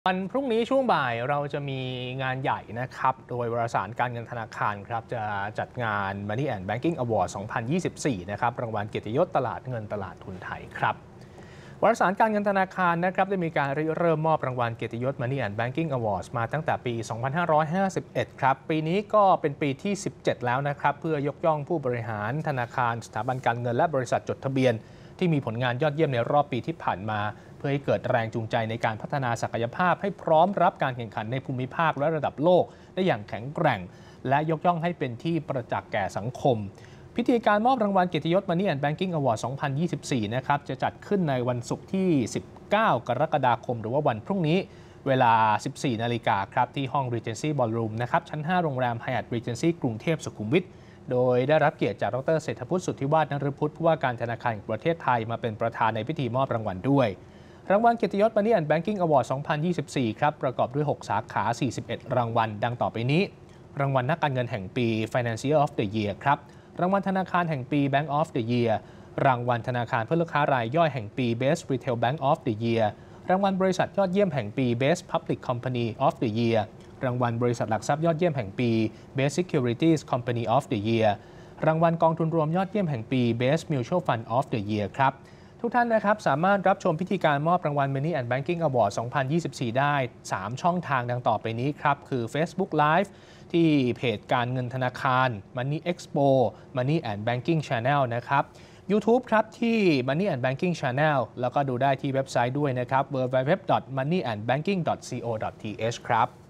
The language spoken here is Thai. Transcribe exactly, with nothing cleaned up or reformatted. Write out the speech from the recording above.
วันพรุ่งนี้ช่วงบ่ายเราจะมีงานใหญ่นะครับโดยวารสารการเงินธนาคารครับจะจัดงาน Money and Banking Award สองพันยี่สิบสี่ นะครับรางวัลเกียรติยศตลาดเงินตลาดทุนไทยครับวารสารการเงินธนาคารนะครับได้มีการเริ่มมอบรางวัลเกียรติยศ Money and Banking Awards มาตั้งแต่ปี สองพันห้าร้อยห้าสิบเอ็ด ครับปีนี้ก็เป็นปีที่ สิบเจ็ด แล้วนะครับเพื่อยกย่องผู้บริหารธนาคารสถาบันการเงินและบริษัทจดทะเบียนที่มีผลงานยอดเยี่ยมในรอบปีที่ผ่านมาเพื่อให้เกิดแรงจูงใจในการพัฒนาศักยภาพให้พร้อมรับการแข่งขันในภูมิภาคและระดับโลกได้อย่างแข็งแกร่งและยกย่องให้เป็นที่ประจักษ์แก่สังคมพิธีการมอบรางวัลเกียรติยศ Money and Banking Award สองพันยี่สิบสี่ นะครับจะจัดขึ้นในวันศุกร์ที่ สิบเก้า กรกฎาคมหรือว่าวันพรุ่งนี้เวลา สิบสี่ นาฬิกาครับที่ห้อง Regency Ballroom นะครับชั้น ห้า โรงแรม Hyatt Regency กรุงเทพสุขุมวิทโดยได้รับเกียรติจากดรเศรษฐพุทธสุทธิวาฒนฤพุทธผู้ว่าการธนาคารแห่งประเทศไทยมาเป็นประธานในพิธีมอบรางวัลด้วยรางวัลเกียรติยศ Money and Banking Award สองพันยี่สิบสี่ ครับประกอบด้วย หก สาขา สี่สิบเอ็ด รางวัลดังต่อไปนี้รางวัลนักการเงินแห่งปี Financier of the Year ครับรางวัลธนาคารแห่งปี Bank of the Year รางวัลธนาคารเพื่อลูกค้ารายย่อยแห่งปี Best Retail Bank of the Year รางวัลบริษัทยอดเยี่ยมแห่งปี Best Public Company of the Year รางวัลบริษัทหลักทรัพย์ยอดเยี่ยมแห่งปี Best Securities Company of the Yearรางวัลกองทุนรวมยอดเยี่ยมแห่งปี Best Mutual Fund of the Year ครับทุกท่านนะครับสามารถรับชมพิธีการมอบรางวัล Money and Banking Award สองพันยี่สิบสี่ ได้ สาม ช่องทางดังต่อไปนี้ครับคือ Facebook Live ที่เพจการเงินธนาคาร Money Expo Money and Banking Channel นะครับ YouTube ครับที่ Money and Banking Channel แล้วก็ดูได้ที่เว็บไซต์ด้วยนะครับ ดับเบิลยู ดับเบิลยู ดับเบิลยู ดอท money and banking ดอท ซี โอ ดอท ที เอช ครับ